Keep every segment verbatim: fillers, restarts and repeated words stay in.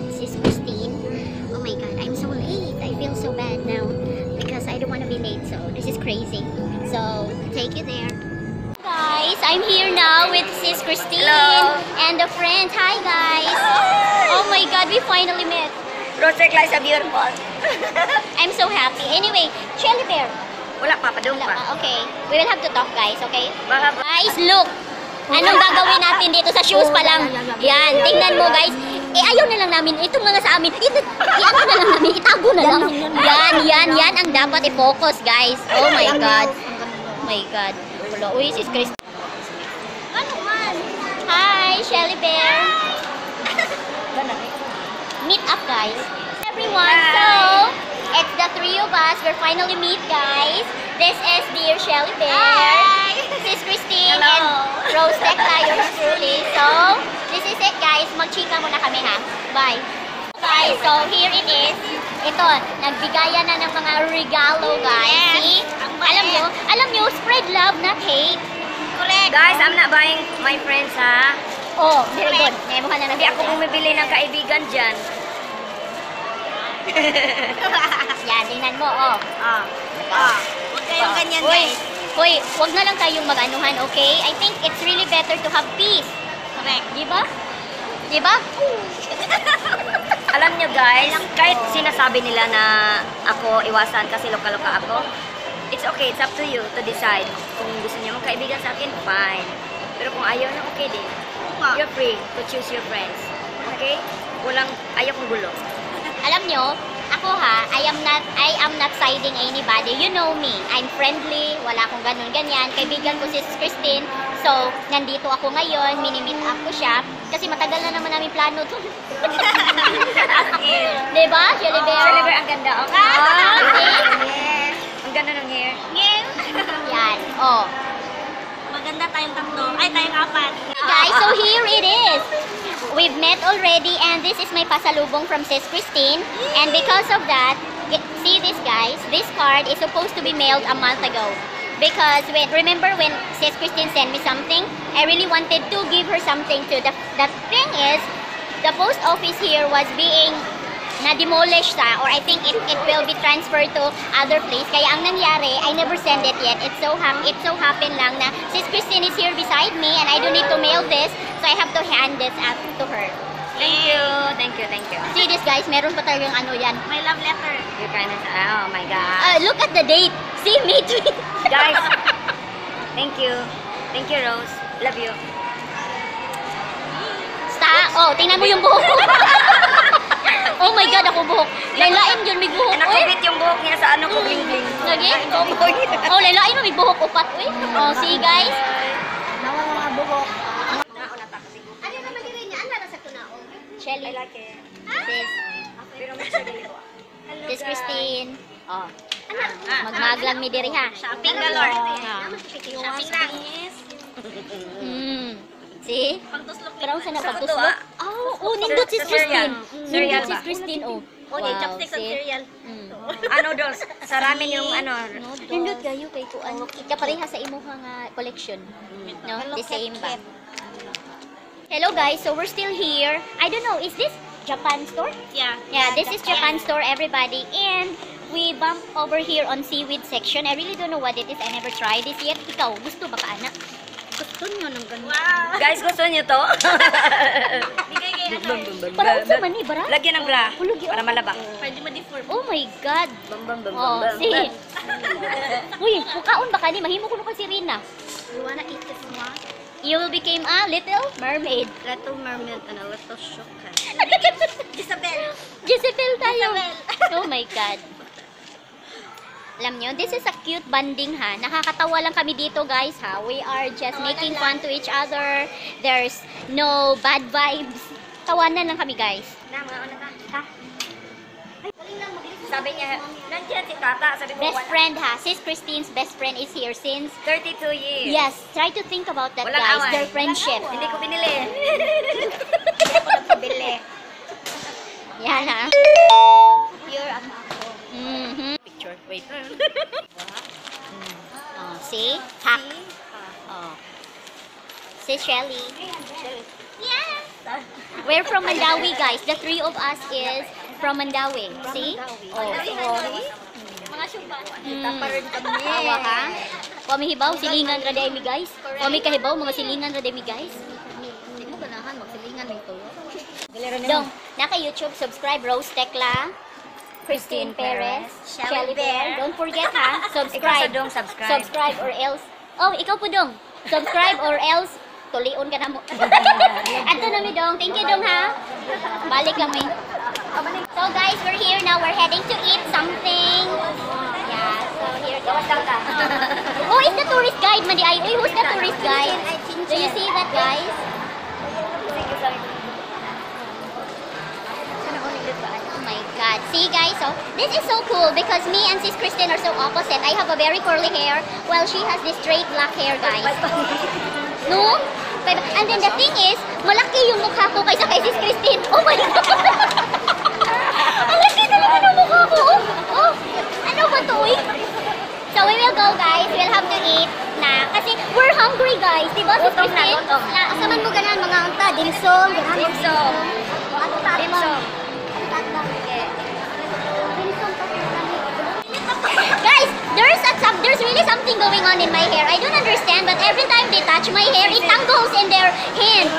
Sis Christine. Oh my god, I'm so late. I feel so bad now because I don't want to be late. So this is crazy. So take you there. Guys, I'm here now with Sis Christine. Hello. And the friends. Hi guys. Oh my god, we finally met. Project Lies are beautiful. I'm so happy. Anyway, Shelly Bear. Wala pa, padung Wala pa. pa. Okay. We will have to talk guys, okay? Baka Guys, look! Anong gagawin natin dito sa shoes pa lang? Yan, tingnan mo guys. Eh, ayaw na lang namin. Itong mga sa amin, ito, i-ano na lang namin, itago na lang. Yan, yan, yan ang dapat i-focus guys. Oh my God. Oh my God. Wala, uy, sis Chris. Ano man? Hi, Shelly Bear. Meet up guys. Everyone, so, it's the three of us. We're finally meet guys. This is dear Shelly Bear. Sis Christine. Hello. And Rose Tecla, yours truly. So, this is it guys. Magchika muna kami ha. Bye. Guys, so here it is. Ito, nagbigayan na ng mga regalo guys. See? Alam nyo, alam nyo, spread love, not hate. Correct. Guys, I'm not buying my friends ha. Oh, very good. Nemo ka na Hindi ako bumibili ng kaibigan dyan. Yan, tingnan mo, oh. Ah. Ah. Huwag kayong ganyan, guys. Hoy, huwag na lang tayong mag-anuhan, okay? I think it's really better to have peace. Correct. Di ba? Di ba? Alam nyo guys, kahit sinasabi nila na ako iwasan kasi loka-loka ako, it's okay, it's up to you to decide. Kung gusto niyo magkaibigan sa akin, fine. Pero kung ayaw na, okay din. You're free to choose your friends. Okay? Walang, ayaw kong gulo. Alam nyo, ako ha, I am not I am not siding anybody. You know me. I'm friendly, wala akong ganun ganyan. Kaibigan ko si Christine. So, nandito ako ngayon, mini-meet up ko siya kasi matagal na naman namin plano to. Diba? Shelly Bear? Shelly Bear, ang ganda. Okay. Ah, okay. Yes. Ang ganda ng hair. Yes. Yan. Oh. Maganda tayong tatlo. Ay, tayong apat. Guys, so here it is. We've met already and this is my pasalubong from Sis Christine. And because of that, see this guys, this card is supposed to be mailed a month ago. Because when remember when Sis Christine sent me something, I really wanted to give her something too. The, the thing is, the post office here was being na-demolish sa, or I think it, it will be transferred to other place. Kaya ang nangyari, I never send it yet. It so, hap it so happened lang na Sis Christine is here beside me and I don't need to mail this, so I have to hand this out to her. Thank you. Thank you, thank you. See this guys, meron pa talagang ano yan. My love letter. You kind of, oh my God. Uh, look at the date. See, May twenty. Guys, thank you. Thank you, Rose. Love you. Sta, oh, tingnan mo yung buhok ko. Oh my God, ako buhok. Lailain yun, may buhok. Uy. Nakubit yung buhok niya sa ano ko, bling bling. Lagi? Oh, lailain mo, may buhok upat. Uy. Oh, see guys. Nawa mga buhok. Ano naman din niya? Ano na sa tunaong? Shelly. I like it. Sis. Pero may siya dito. Sis Christine. Oh. Ah, Magmag lang mi diri ha. Shopping galore. Ah. Shopping lang. Hmm. See? Pagtuslok ni Pero saan na Sa pagtuslok? kutuwa. Oh, oh, nindot sis Cereal. Christine. Cereal Nindot sis ba? Christine, oh. Oh, wow, chopsticks and see? cereal. Mm. Ano, dolls? Sa ramen yung ano. Nindot kayo kay kuan. Kapareha sa imuha nga collection. No, the same ba? Hello guys, so we're still here. I don't know, is this Japan store? Yeah. Yeah, this is Japan store, everybody. And we bump over here on seaweed section. I really don't know what it is. I never tried this yet. Ikaw, gusto ba ka, anak? Gusto nyo ng ganun? Wow. Guys, gusto niyo to? Bigay kayo na to. Parang sa mani, bara? Lagyan ng bra Hulog yun. para malabak. Pwede ma-deform. Oh my God. Bam bam bam Oh, bam. see. Uy, kukaon ba ka ni? Mahimo ko nung si Rina. You wanna eat this one? You will become a little mermaid. Little mermaid and a little shokan. Isabel. Jezebel tayo. Jezebel. Oh my God. Alam nyo, this is a cute banding ha. Nakakatawa lang kami dito guys ha. We are just making fun to each other. There's no bad vibes. Tawanan lang kami guys. Na, mga ano na? Ha? Sabi niya, nandiyan si tata. Sabi ko, Best wala. friend ha. Sis Christine's best friend is here since... thirty-two years. Yes, try to think about that Walang guys. away. Their friendship. Hindi ko binili. Hindi ako nagpabili. Yan ha. Pure ang ako. Mm-hmm. Picture. Wait. Oh, see? Hack. Oh. Si Shelly. Yes. We're from Mandawi, guys. The three of us is from Mandawi. See? Oh. Mga syumba. Hmm. Awa ka? Kami hibaw, silingan ra day mi guys. Kami kahibaw, mga silingan ra day mi guys. Hindi mo ganahan, magsilingan nito. Dong, naka-YouTube, subscribe Rose Tekla, Christine Perez, Shelly Bear. Don't forget ha, Ikaw sa subscribe. dong, subscribe. Subscribe or else. Oh, ikaw po dong. Subscribe or else tulion ka na mo. Ato na mi dong. Thank you dong ha. Balik lang mi. So guys, we're here now. We're heading to eat something. Yeah, so here goes. Oh, it's the tourist guide, Mandi Ay. Uy, who's the tourist guide? Do you see that, guys? Oh my God. See, guys, so this is so cool because me and Sis Christine are so opposite. I have a very curly hair while she has this straight black hair, guys. No? And then the thing is, malaki yung mukha ko kaysa kay Sis Christine. Oh my God! Ang laki talaga ng mukha ko. Oh, oh. Ano ba to, eh? So we will go, guys. We'll have to eat na. Kasi we're hungry, guys. Diba, Sis Gutom na, Christine? gutom. Na, asaman mo ganan, mga anta, dimsum. Dimsum. Dimsum. Guys, there's a, some, there's really something going on in my hair. I don't understand, but every time they touch my hair, it tangles in their hand.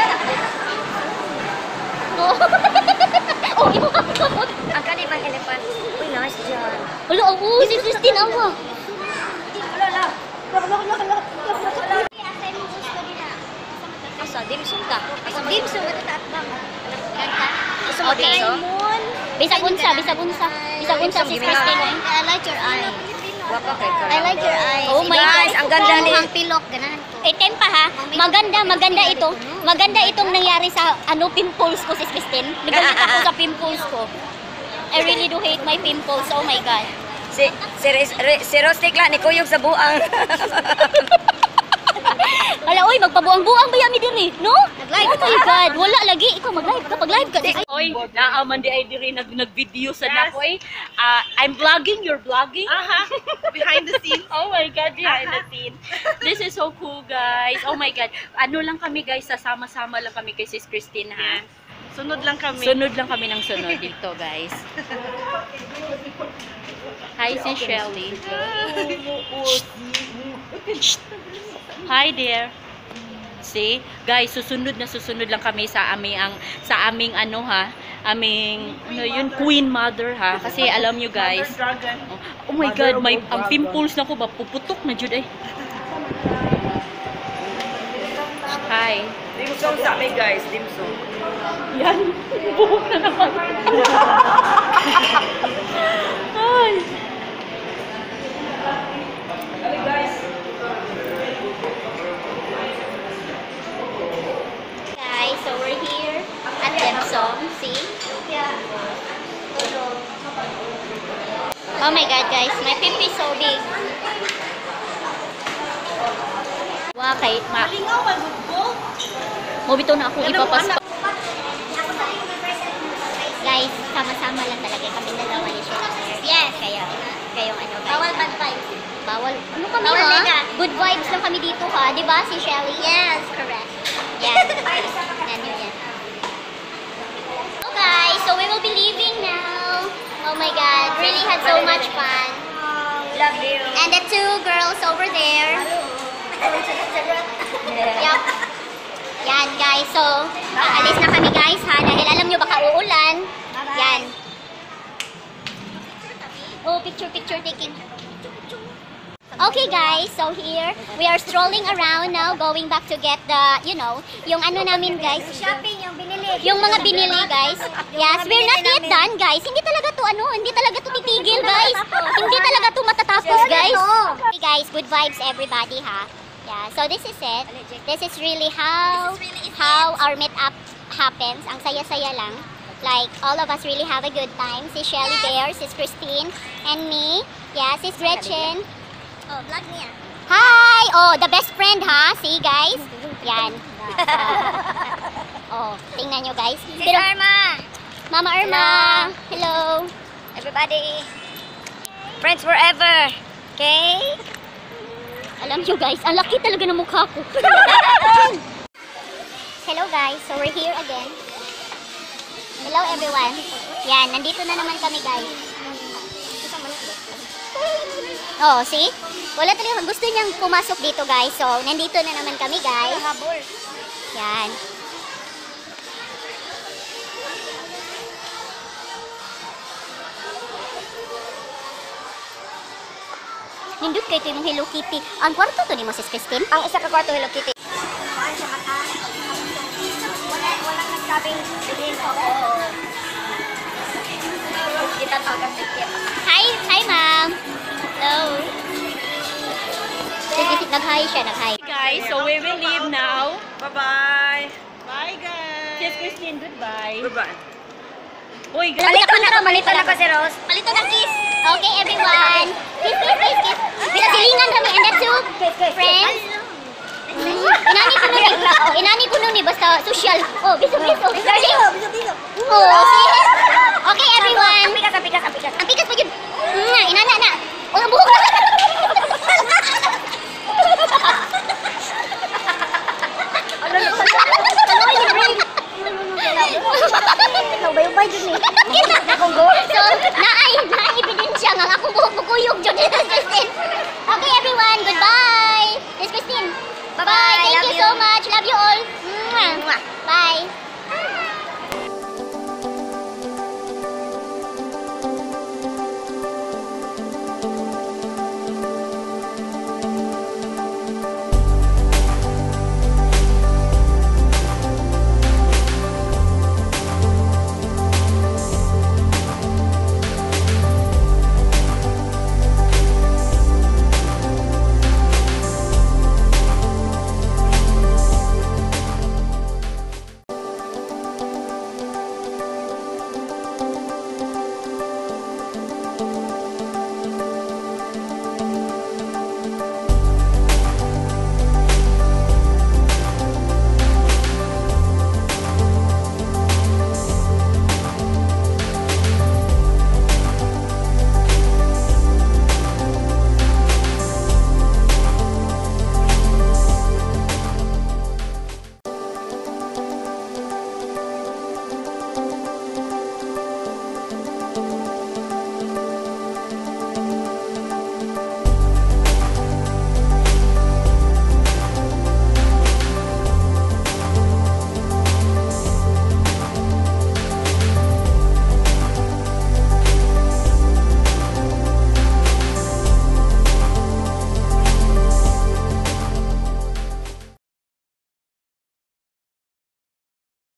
Oh, oh, ibo ka po. Ang kanibang elephant. Uy, nice dyan. Ulo, oh, si Christine, awa. Asa, dimsum ka. Asa, Dimsum. Gusto mo Okay. dimsum? Bisag unsa, bisag unsa. Bisag unsa si Christine. eh. I like your eye. Wapa kay ka. I like your eyes. Oh my Guys, God. ang ganda ni... Mukhang pilok, ganahan ko. Eh, tempa ha. Maganda, maganda ito. Maganda itong nangyari sa ano pimples ko, Sis Christine. Nagalit ako sa pimples ko. I really do hate my pimples. Oh my God. Si, si, si, si Rose Tekla, ni Kuyog sa buang. Hala, oy, magpabuang-buang ba yami diri, no? Nag-live Oh my God, wala lagi. Ikaw mag-live ka, pag-live ka. Oy, naaman di ay diri nag nag-video sa nako eh. Ah, I'm vlogging, you're vlogging. Aha, behind the scenes. Oh my God, behind the scene. This is so cool, guys. Oh my God. Ano lang kami, guys, sasama-sama lang kami kay Sis Christine, ha? Sunod lang kami. Sunod lang kami ng sunod dito, guys. Hi, si Shelly. Hi there. See? Guys, susunod na susunod lang kami sa aming ang sa aming ano ha, aming ano yun, Queen Mother ha. Kasi alam nyo guys. Dragon. Oh my God, may ang pimples na ko ba puputok na jud ay. Hi. Dimsum sa amin guys, dimsum. Yan. Buhok na naman. Ay. Guys, so we're here at Demsong, see? Oh my God, guys, my pipi is so big. Wow, kay ma. Malingaw, magugbo. Mo bitaw na ako ipapas. Guys, sama-sama lang talaga kami dalawa ni Shelly. Yes, kaya kayong ano guys. Bawal bad vibes. Bawal. Ano kami Bawal ha? nega. Good vibes lang kami dito ha, 'di ba si Shelly? Yes, correct. Yan. Yan yun yan. So guys, so we will be leaving now. Oh my God, really had so much fun. Love you. And the two girls over there. Yup. Yan guys, so aalis na kami guys ha, dahil alam nyo baka uulan. Yan. Oh, picture picture taking. Okay guys, so here we are strolling around now, going back to get the, you know, yung ano namin guys, Shopping yung binili. yung mga binili guys. Yes, we're not yet done guys. Hindi talaga to ano, hindi talaga to titigil guys. Hindi talaga to matatapos guys. Okay guys, good vibes everybody ha. Yeah, so this is it. This is really how how our meet up happens. Ang saya-saya lang. Like all of us really have a good time. Si Shelly Bear, Sis Christine, and me. Yeah, Sis Gretchen. Oh, vlog niya. Hi! Oh, the best friend ha? See guys? Yan. Oh, tingnan nyo guys. Si Irma. Mama Irma. Hello. Everybody. Friends forever. Okay? Alam nyo guys, ang laki talaga ng mukha ko. Hello guys, so we're here again. Hello everyone. Yan, nandito na naman kami guys. Oh, see? Wala talaga, gusto niyang pumasok dito guys. So, nandito na naman kami guys. Yan. Nindot kayo ito yung Hello Kitty. Ang kwarto to ni mo, Sis Christine? Ang isa ka kwarto Hello Kitty. Saan siya mata? Wala, walang nagsabing bilhin ko. Kita tawagan sa Hi, hi ma'am. Hello. Sige, nag-hi siya, nag-hi. Guys, so we will leave now. Bye-bye. Bye, guys. Sis Christine, goodbye. Goodbye. Uy, Malito na ko, malito na ko si Rose. Palito na kiss. Okay, everyone. Kiss, kiss, kiss, kiss. Pinasilingan kami. And that's two friends. Mm, inani ko nun eh. Inani ko nun eh. Basta social. Oh, biso, biso. Biso, biso. Oh, see? Okay, everyone. Ang pikas, ang pikas, ang pikas. Ang pikas pa yun. Mm, inana na. O, ang buhok na. Ano, ano, ano, ano, yung brain? Bayong-bay dun eh. Akong go. So, naay, naay ebidensya nga akong buhok bukuyog dyan. Okay, everyone. Goodbye. Miss Christine. Bye-bye. Thank Love you you. so much. Love you all.